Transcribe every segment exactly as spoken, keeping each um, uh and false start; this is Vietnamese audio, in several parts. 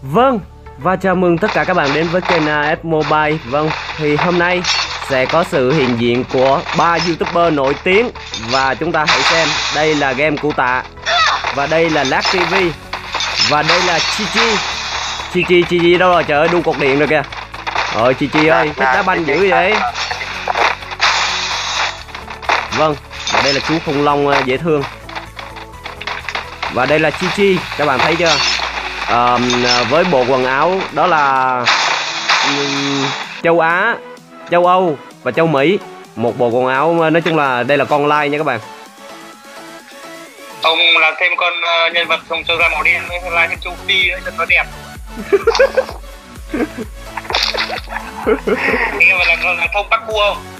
Vâng, và chào mừng tất cả các bạn đến với kênh a ép Mobile. Vâng, thì hôm nay sẽ có sự hiện diện của ba YouTuber nổi tiếng. Và chúng ta hãy xem, đây là Game Cụ Tạ, và đây là Lag ti vi, và đây là Chi Chi. Chi Chi, Chi Chi đâu rồi, trời ơi, đu cột điện rồi kìa. Ờ, Chi Chi ơi, thích đá banh dữ vậy. Vâng, và đây là chú khủng long dễ thương. Và đây là Chi Chi, các bạn thấy chưa? À, với bộ quần áo đó là um, châu Á, châu Âu và châu Mỹ. Một bộ quần áo, nói chung là đây là con lai nha các bạn. Ông làm thêm con uh, nhân vật trong châu da màu đen với lai thêm châu Phi nữa cho nó đẹp. Nghe mà làm làm thông bắt cua không?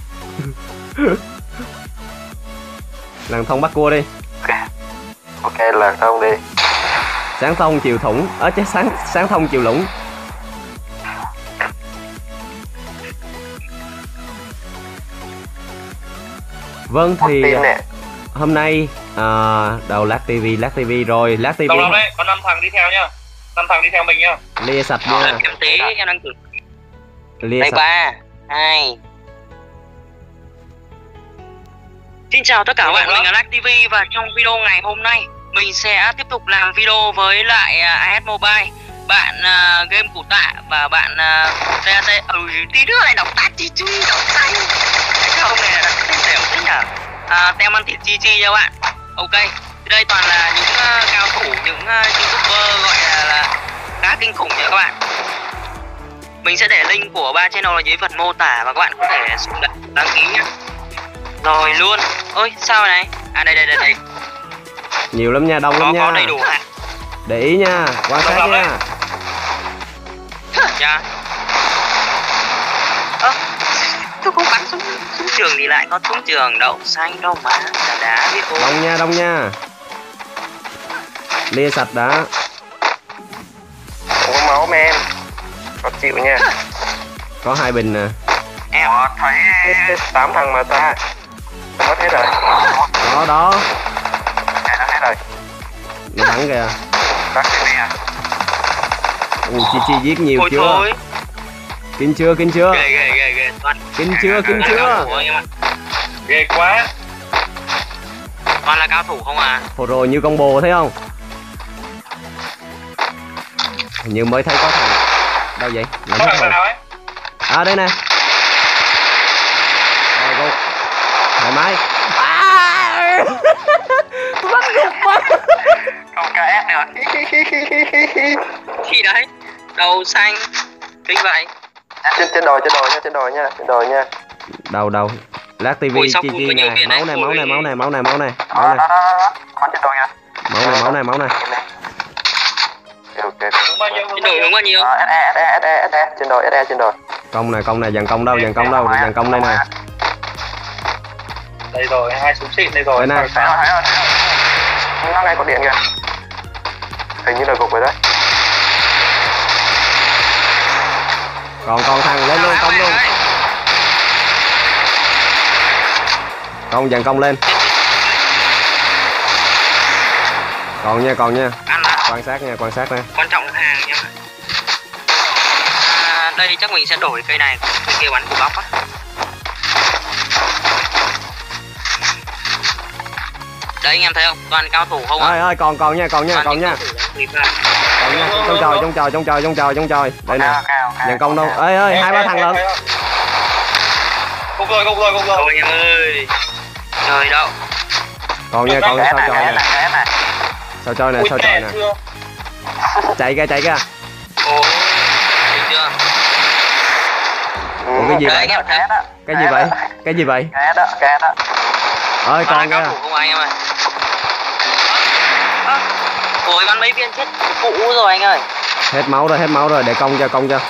Làng thông bắt cua đi. Ok, làng thông đi. Sáng thông chiều thủng, ở chứ sáng sáng thông chiều lũng. Vâng thì hôm nay à, đầu Lag ti vi, Lag ti vi rồi, Lag ti vi. Đâu đấy, có năm thằng đi theo nhá. năm thằng đi theo mình nhá. Lia sạch nha. Em tí em đang thử. Lia Đây sạch. ba, hai. Xin chào tất cả các bạn, mình là Lag ti vi và trong video ngày hôm nay mình sẽ tiếp tục làm video với lại uh, a ét Mobile, bạn uh, Game Cụ Tạ và bạn uh, tê a tê. Ừ, tí nữa lại đọc tắt Chi Chi, đọc xanh. Cái ông này là đọc tên đều thế nhở. À, tem ăn thịt Chi Chi nha bạn. Ok, thì đây toàn là những uh, cao thủ, những uh, YouTuber gọi là, là khá kinh khủng nha các bạn. Mình sẽ để link của ba channel ở dưới phần mô tả và các bạn có thể xuống đăng, đăng ký nhé. Rồi luôn. Ôi sao này? À đây đây đây đây. Nhiều lắm nha, đông lắm Có, nha. có đầy đủ hả? Để ý nha, quan sát nha. Dạ. Ơ, tôi không bắn súng, súng trường thì lại có súng trường đậu xanh đâu mà. Đá đá biết cô. Đông nha, đông nha. Lia sạch đã. Không có máu men. Có chịu nha. Có hai bình nè. Em thấy tám thằng mà ta. Mất hết rồi. Đó đó. Dạ, nó hết rồi. Nó bắn kìa. Bắt cái này à? Ui, Chi Chi giết nhiều thôi chưa? Thôi. Kinh chưa, kinh chưa? Ghê ghê ghê ghê. Toàn Kinh chưa, kinh chưa? Ghê quá. Toàn là cao thủ không à? Hồi rồi như combo thấy không? Hình như mới thấy có thằng. Đâu vậy? Làm Có hết thằng rồi. nào ấy? À đây nè. Rồi cô. Thoải mái. À! Tôi bắt gục quá. Không ca ép nữa. Gì đấy? Đầu xanh. Kinh vậy. Trên trên đồi, trên đồi nha, trên đồi nha, trên đồi nha. Đâu đâu. Lag ti vi, Ui, sao Chi phun Chi có nhiều nè. tiền Máu đấy? này, máu này, Ui. máu này, máu này, máu này. Máu Đó, này, đó, đó, đó. Có trên đồi nha. máu này, máu này, máu này. Ok, ok. Đúng bao nhiêu? Trên đổi hướng bao nhiêu? Ờ, ét e, ét e, ét e, trên đồi, ét e trên đồi. Công này, công này, dàn công đâu, dàn công đâu, dàn công đây nè. Đây rồi, hai súng xịn đây rồi. Đây nè. Thấy rồi, thấy rồi, thấy rồi. Nó ngay có điện kìa. Hình như là gục rồi đấy. Còn còn thằng lên luôn, công luôn. Công dàn công lên. Còn nha, còn nha. Ăn đã. Quan sát nha, quan sát nè. Quan trọng là hàng nha. À, đây chắc mình sẽ đổi cây này, cây kia bắn của bóc á. Đấy anh em thấy không? Toàn cao thủ không Ơi à? ơi, còn còn nha, còn nha, Toàn còn những nha. cao thủ đáng quý mà. Còn nha, trong trời, trong trời, trong trời, trong trời, trong trời. Đây nè. Ok, ok, ok. Dàn công đâu? Ơi ơi, hai ba thằng lận. Gục rồi, gục rồi, gục rồi. Thôi em ơi. Trời đâu. Còn nha, còn Ké sao này, trời ké nè. này, ké này. Sao trời nè, Ui, sao trời nè. chưa? Chạy kìa, chạy kìa. Ồ. Thấy chưa? Ủa cái gì Đấy vậy? anh em thấy. Cái gì vậy? Cái gì vậy? Ké đó, ké đó. Ơi Toàn còn là cao kìa. thủ không anh em ơi. Ơ. Ôi bắn mấy viên chết cũ rồi anh ơi. Hết máu rồi, hết máu rồi, để công cho, công cho.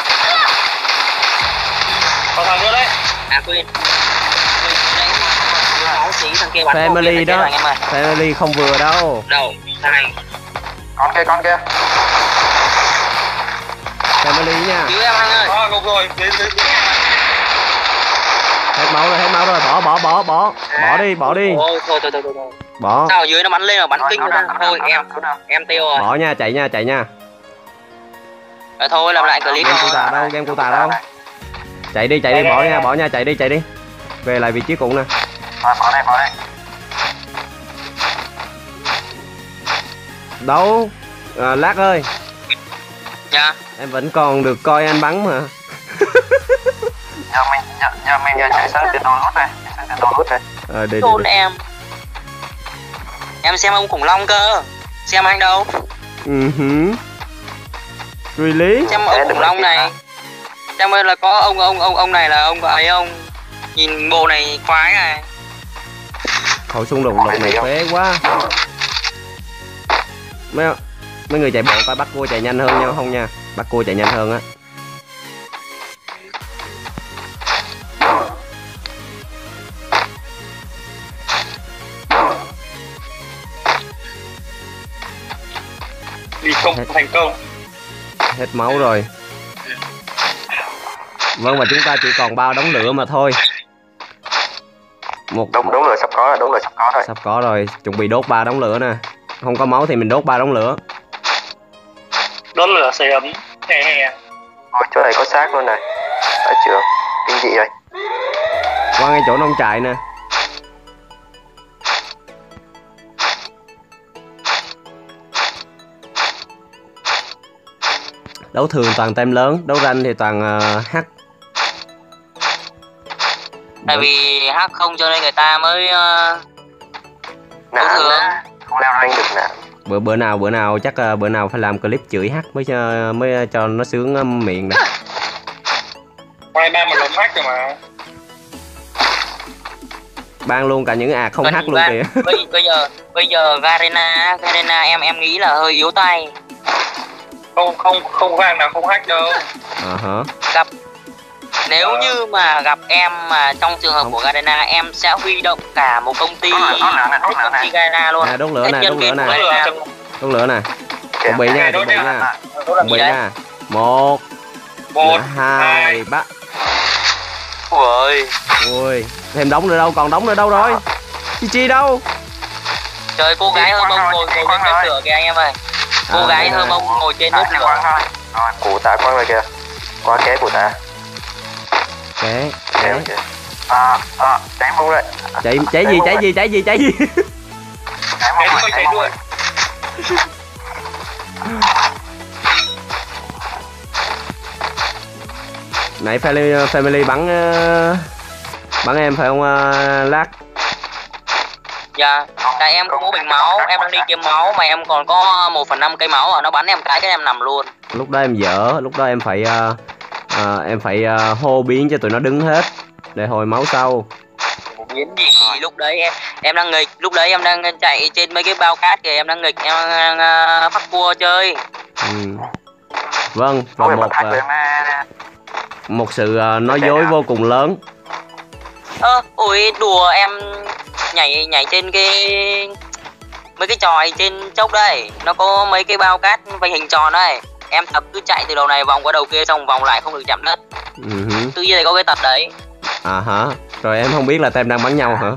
Còn thằng nữa đấy. À quên. Máu tí thằng kia bắn Family đó. anh em ơi. Family không vừa đâu. Đâu, này. Con kia, con kia. Family nha. Cứu em anh ơi. À, gục rồi. Đến, đến, đến. Hết máu rồi, hết máu rồi. Bỏ, bỏ, bỏ, bỏ. Bỏ đi, bỏ đi. Ôi, thôi, thôi, thôi, thôi, thôi. Bỏ. Sao ở dưới nó bắn lên mà bắn kinh người ta. Thôi em, em tiêu rồi. Bỏ nha, chạy nha, chạy nha. Rồi thôi làm lại clip Game cụ thôi. tạ đâu, game cụ tạ đâu. Chạy đi, chạy đi, bỏ nha, bỏ nha, chạy đi, chạy đi. Về lại vị trí cũ nè. À, bỏ đây, bỏ đây. Đâu? À, Lát ơi. Dạ. Em vẫn còn được coi anh bắn mà. Giờ mình, giờ, giờ mình giờ chạy sang tiền đồ lút đây. Chạy sang tiền đồ lút đây. Ờ, đi, đi, Tôn đi. em. Em xem ông khủng long cơ. Xem anh đâu? Ừ hứ. Really? Xem ông khủng long này. Xem ơi là có ông ông ông ông này là ông ấy ông. Nhìn bộ này khoái này. Khẩu súng đụng đụng này phế quá. Mấy mấy người chạy bộ coi bắt cua chạy nhanh hơn nhau không nha. Bắt cua chạy nhanh hơn á. Vì không thành công. Hết máu rồi. Vâng, mà chúng ta chỉ còn ba đống lửa mà thôi. Một Đúng, đúng rồi, sắp có rồi, đúng rồi, sắp có rồi. sắp có rồi, chuẩn bị đốt ba đống lửa nè. Không có máu thì mình đốt ba đống lửa. Đốt lửa sưởi ấm. Hè hè. Ôi, chỗ này có xác luôn này. Ở trường, kinh dị rồi. Qua ngay chỗ nông trại nè. Đấu thường toàn tem lớn, đấu ranh thì toàn uh, H. Tại vì hack không cho nên người ta mới uh, Nã, thường. nã. Không leo rank được nè. Bữa bữa nào bữa nào chắc uh, bữa nào phải làm clip chửi H mới cho mới cho nó sướng uh, miệng nè. Ngoài ba mà lồng hack rồi mà. Ban luôn cả những ạc không H luôn kìa. Bây, bây giờ bây giờ Garena Garena em em nghĩ là hơi yếu tay. Không không không vang nào không hack đâu. Ờ hả. Gặp nếu như mà gặp em mà trong trường hợp của Garena em sẽ huy động cả một công ty, công ty Garena luôn. À, đốt lửa nè, đốt lửa nè. Garena. Đốt lửa nè. Chuẩn bị nha, chuẩn bị nha. Chuẩn bị nha. Một, Một, hai, ba. Ui, Ui, thêm đống nữa đâu, còn đống nữa đâu rồi? Chi Chi đâu? trời, cô gái hơn ông ngồi ngồi trên bếp lửa kìa anh em ơi. Cô À, gái đây hơn này. ông ngồi trên bếp lửa. Rồi, cụ tạ quăng rồi kìa. Qua ké cụ tạ. Ké, Ké ké. kìa. À, à, cháy mông rồi. Chạy, cháy gì, cháy gì, cháy gì, cháy gì? Cháy mông rồi, Cháy cháy mông đuôi. rồi. Nãy family, family bắn uh, bắn em phải không uh, Lát? Dạ, tại em không có bình máu, em đang đi kiếm máu mà em còn có một phần năm cây máu à, nó bắn em cái cái em nằm luôn. Lúc đó em dở, lúc đó em phải uh, uh, em phải uh, hô biến cho tụi nó đứng hết để hồi máu sau. Biến gì lúc đấy em em đang nghịch, lúc đấy em đang chạy trên mấy cái bao cát kìa, em đang nghịch, em đang uh, bắt cua chơi. Ừ. Vâng, và Ôi, một bật hack uh, lên mà. một sự uh, nói dối vô cùng lớn. Ơ, à, ôi đùa em nhảy nhảy trên cái mấy cái tròi trên chốc đây, nó có mấy cái bao cát vành hình tròn đây. Em tập cứ chạy từ đầu này vòng qua đầu kia xong vòng lại không được chạm đất. Ừ hứ. Tự nhiên lại có cái tật đấy. À hả? Rồi em không biết là tem đang bắn nhau hả?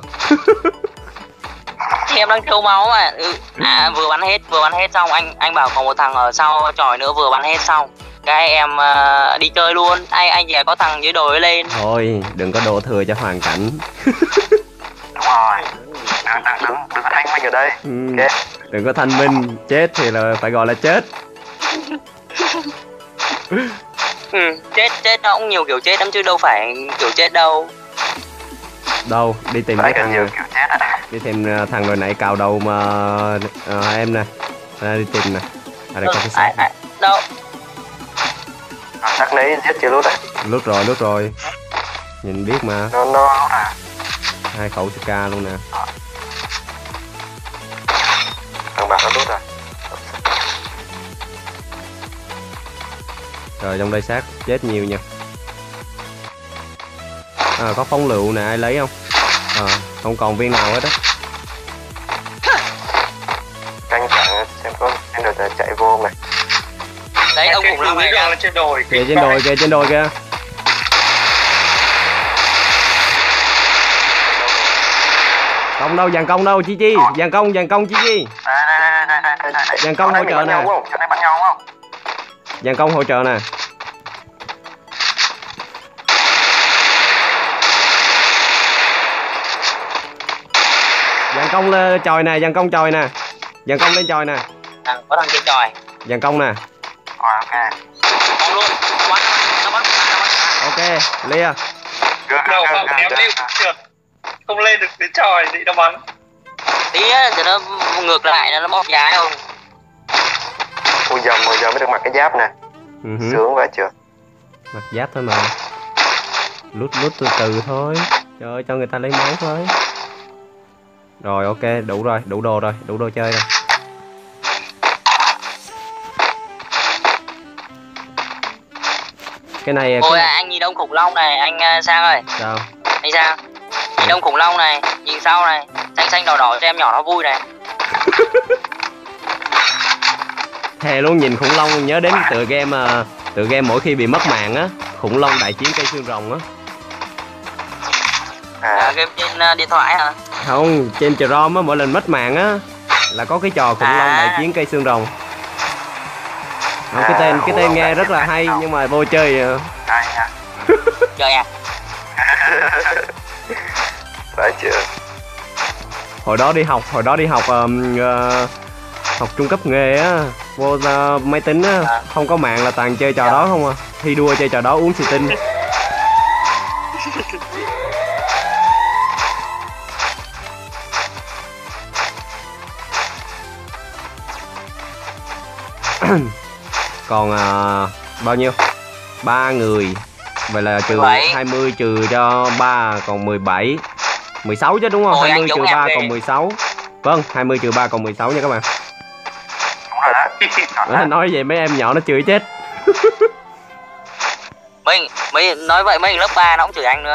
Thì em đang thiếu máu mà. Ừ. À, vừa bắn hết, vừa bắn hết xong anh anh bảo còn một thằng ở sau tròi nữa vừa bắn hết xong. Cái em uh, đi chơi luôn. Anh anh chỉ có thằng dưới đồi lên. Thôi, đừng có đổ thừa cho hoàn cảnh. Đúng rồi. Đừng, đừng, đừng, đừng có thanh minh ở đây. Ừ. Ok. Đừng có thanh minh, chết thì là phải gọi là chết. Ừ, chết chết nó cũng nhiều kiểu chết lắm chứ đâu phải kiểu chết đâu. Đâu, đi tìm Đấy cái cần thằng nhiều kiểu chết à. đi tìm uh, thằng rồi nãy cào đầu mà uh, em nè. Ra đi tìm nè. Ở đây Ừ, có cái à, xác. à, đâu. Chắc lấy giết chưa lút đấy. Lút rồi, lút rồi. Nhìn biết mà, Nó, nó lút à. hai khẩu Ska luôn nè. Thằng bạn nó lút rồi. Rồi trong đây xác chết nhiều nha. À, có phóng lựu nè, ai lấy không? À, không còn viên nào hết á. Canh chẳng xem có xem được chạy vô này. Đấy ông khủng long này đang đang lên trên đồi. Kìa trên đồi kìa, trên đồi kìa. Công đâu, dàn công đâu, Chi Chi, dàn công, dàn công Chi Chi. Đây, đây, đây, đây, đây, đây. Dàn công hỗ trợ nè. Chỗ này bắn nhau không? Dàn công hỗ trợ nè. Dàn công lên chòi nè, dàn công chòi nè. Dàn công lên chòi nè. À, có thằng trên chòi. Dàn công nè. Rồi ok. Công luôn. Quá nó bắn, nó bắn. Ok, lia. Đầu vào ném đi trượt. Không lên được đến tròi thì nó bắn. Tí á, thì nó ngược lại nó bóp giá không. Ui giờ mười giờ mới được mặc cái giáp nè. Uh-huh. Sướng quá chưa. Mặc giáp thôi mà. Lút lút từ từ thôi. Trời ơi, cho người ta lấy máu thôi. Rồi ok, đủ rồi, đủ đồ rồi, đủ đồ chơi rồi. Cái này Ôi cái... à, anh nhìn đông khủng long này, anh uh, Sang ơi. Sao? Anh Sang. Nhìn đông khủng long này, nhìn sau này, xanh xanh đỏ đỏ cho em nhỏ nó vui này. Thề luôn, nhìn khủng long nhớ đến tựa game uh, tựa game mỗi khi bị mất mạng á, khủng long đại chiến cây xương rồng á. À, À, game trên uh, điện thoại hả? Không, trên Chrome á, mỗi lần mất mạng á là có cái trò khủng long đại chiến cây xương rồng. Không, cái tên cái tên nghe rất là hay nhưng mà vô chơi. đây nha. Chơi à? Phải chưa. Hồi đó đi học, hồi đó đi học um, uh, học trung cấp nghề á, vô uh, máy tính á, À. không có mạng là toàn chơi trò đó không à. Thi đua chơi trò đó uống xì tinh. Còn uh, bao nhiêu? Ba người. Vậy là trừ mười bảy. hai mươi trừ cho ba còn mười bảy. mười sáu chứ đúng không? Ôi, hai mươi anh trừ giống ba em còn đi. mười sáu. Vâng, hai mươi trừ ba còn mười sáu nha các bạn. Đúng rồi đó. À, nói vậy mấy em nhỏ nó chửi chết. Mình, mình nói vậy mấy thằng lớp ba nó cũng chửi anh nữa.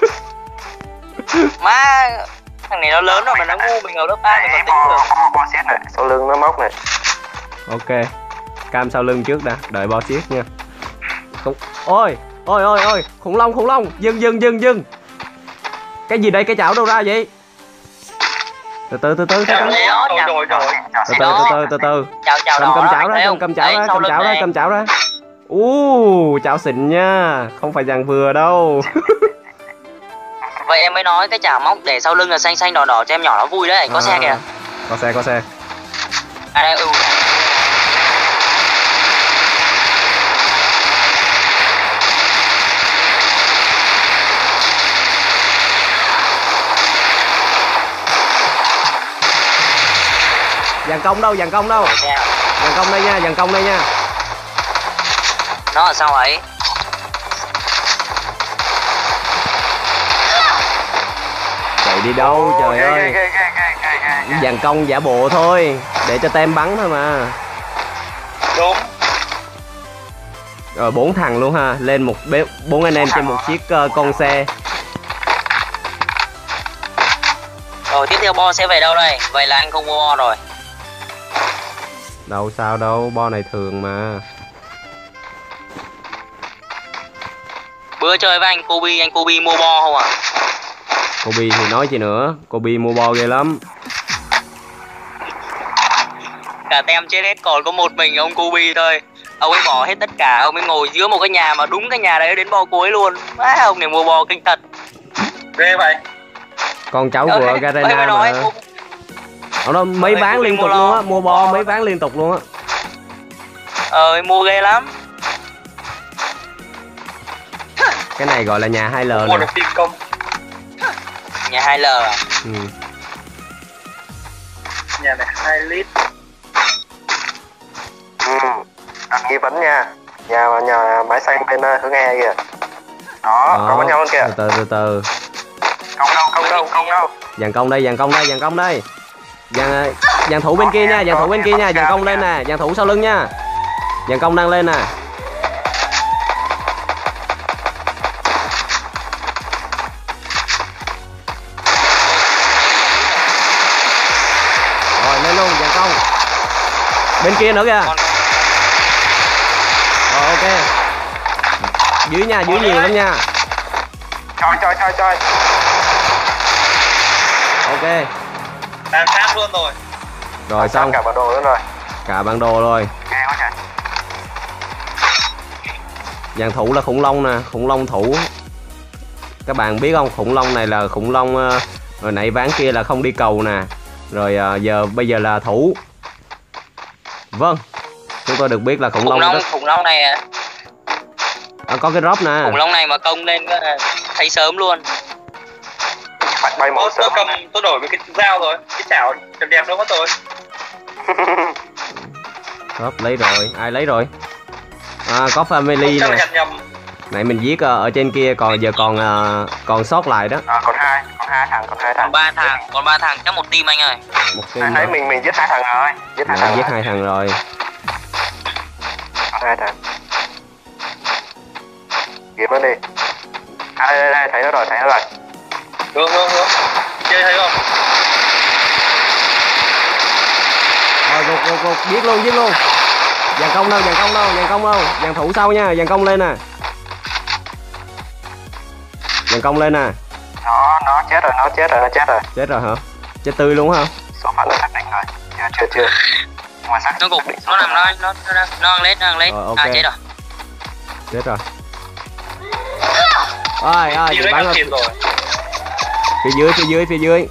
Má, thằng này nó lớn rồi mà nó ngu, mình ở lớp ba mình còn tính được. Bo, bo xét này, sau lưng nó móc này. Ok. Cam sau lưng trước đã, đợi bo xiết nha. Không. Ôi, ôi ôi ôi, khủng long khủng long, dừng dừng dừng dừng. Cái gì đây, cái chảo đâu ra vậy? Từ từ từ từ từ từ. Rồi rồi rồi. Từ từ từ từ từ từ. Chào chào Cầm đó. cầm đó, chảo anh ra, thấy cầm không? cầm chảo Đấy, ra, sau cầm lưng chảo ra, này. cầm chảo ra. U, chảo xịn nha, không phải dàn vừa đâu. Vậy em mới nói cái chảo móc để sau lưng là xanh xanh đỏ đỏ cho em nhỏ nó vui đấy. Có À, xe kìa. Có xe, có xe. À đây, ừ. Dàn công đâu, dàn công đâu? Xe. Dàn công đây nha, dàn công đây nha. Nó ở sau ấy. Chạy đi đâu trời ghê, ơi. ghê, ghê, ghê, ghê, ghê, ghê. Dàn công giả bộ thôi, để cho tem bắn thôi mà. Đúng. Rồi bốn thằng luôn ha, lên một bếp bốn anh em trên một chiếc uh, con xe. Rồi tiếp theo bo sẽ về đâu đây? Vậy là anh không mua bo rồi. Đâu sao đâu, bo này thường mà. Bữa chơi với anh Kobe, anh Kobe mua bo không à? Kobe thì nói gì nữa, Kobe mua bo ghê lắm. Cả tem chết hết còn có một mình ông Kobe thôi. Ông ấy bỏ hết tất cả, ông ấy ngồi giữa một cái nhà mà đúng cái nhà đấy đến bo cuối luôn. Má, ông này mua bo kinh thật. Ghê vậy. Con cháu Ơi, của ơi, Garena mới nói, mà. mua- Ông đó mấy Ơi, ván Kobe liên mua tục lo. luôn á, mua bo Bo. mấy ván liên tục luôn á. Ờ, mua ghê lắm. Cái này gọi là nhà hai L Mua nè. được tiền công. Nhà hai L à? Ừ. Nhà này hai lít. Ừ. Đặt nghi vấn nha. Nhà nhà máy xanh bên uh, hướng E kìa. Đó, Đó, còn có nhau luôn kìa. từ từ từ từ. Không đâu, không đâu, không đâu. Dàn công đây, dàn công đây, dàn công đây. Dàn dàn thủ bên kia nha, dàn thủ bên kia nha, dàn công lên nè, dàn thủ sau lưng nha. Dàn công đang lên nè. Rồi lên luôn, dàn công. Bên kia nữa kìa. Còn Rồi ok. Dưới nha, dưới nhiều lắm nha. Choi, choi, choi, choi. Ok. Đang sát luôn rồi. Rồi xong, Cả bản đồ luôn rồi. cả bản đồ rồi. Ghê quá trời. Dàn thủ là khủng long nè, khủng long thủ. Các bạn biết không, khủng long này là khủng long uh, hồi nãy ván kia là không đi cầu nè. Rồi uh, giờ bây giờ là thủ. Vâng, chúng tôi được biết là khủng, khủng long long rất... khủng long này à, có cái drop nè. khủng long này mà công lên thấy sớm luôn. Phải bay màu Tôi, tôi sớm. cầm tôi đổi với cái dao rồi, cái chảo đẹp đẹp đâu mất rồi. Drop lấy rồi, ai lấy rồi? À, có family Chắc là nè. nhặt nhầm. Nãy mình giết uh, ở trên kia, còn giờ còn uh, còn sót lại đó. À, còn hai, còn hai thằng, còn hai thằng. Còn ba thằng, còn ba thằng chắc một team anh ơi. Một Thấy team thấy nữa. mình mình giết hai thằng rồi, giết hai Đã thằng. giết rồi. hai thằng rồi. Còn hai thằng. Kiếm nó đi. À đây, đây, đây, thấy nó rồi, thấy nó rồi. Hướng hướng hướng. Chơi thấy không? Rồi gục gục gục, giết luôn, giết luôn. Dàn công đâu, dàn công đâu, dàn công đâu, dàn thủ sau nha, dàn công lên nè. Dàn công lên nè. Nó nó chết rồi, nó chết rồi, nó chết rồi. Chết rồi hả? Chết tươi luôn hả? Số phận nó xác định rồi. Chưa chưa chưa. Ngoài xác Nó gục, nó nằm đó, nó nó nó nó ăn lết, nó ăn lết. Rồi, ok. À chết rồi. Chết rồi. Ôi ôi, Đi chị lấy bắn ăn rồi. tiền rồi. Phía dưới, phía dưới, phía dưới.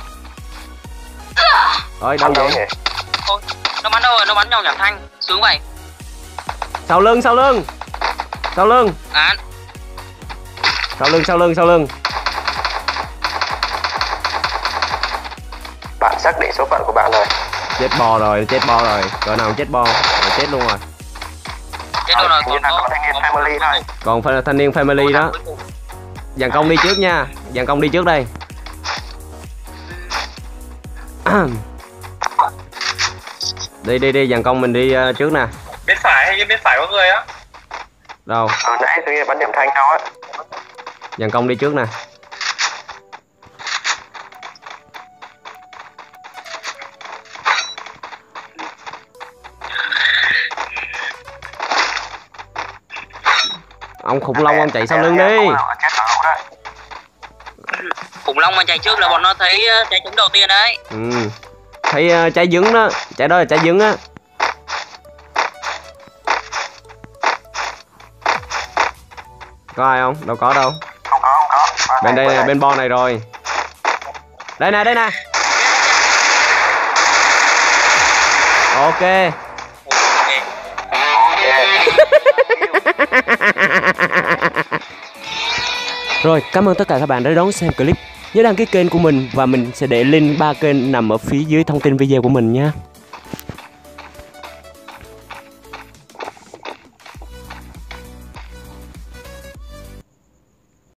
Rồi đâu đâu vậy? nhỉ? Ôi, nó bắn đâu rồi, nó bắn nhau nhảm thanh. Sướng vậy. Sau lưng, sau lưng. Sau lưng. À, Sau lưng, sau lưng, sau lưng. Bạn xác định số phận của bạn rồi. Chết bò rồi, chết bo rồi. Cỡ nào chết bo, rồi chết luôn rồi. chết đâu rồi, Như là có thanh niên family thôi. Còn phải là thanh niên family đó. Dàn công đi trước nha, dàn công đi trước đây. Đi đi đi, dàn công mình đi uh, trước nè. Bên phải hay bên phải có người á? Đâu, Hồi nãy tôi nghe bắn điểm thanh đâu á. dàn công đi trước nè. Ông khủng long ông chạy sau lưng đi. Chết ở đâu đó. khủng long mà chạy trước là bọn nó thấy uh, trái trứng đầu tiên đấy. Ừ. Thấy uh, trái dứng đó, trái đó là trái dứng á. Có ai không? Đâu có đâu. Không có, không có. Qua Bên đây qua nè, bên bo này rồi. Đây nè, đây nè. Ok. Rồi, cảm ơn tất cả các bạn đã đón xem clip. Nhớ đăng ký kênh của mình và mình sẽ để link ba kênh nằm ở phía dưới thông tin video của mình nha.